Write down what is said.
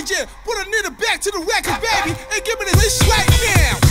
DJ, put a nigga back to the record, baby, and give me this right now.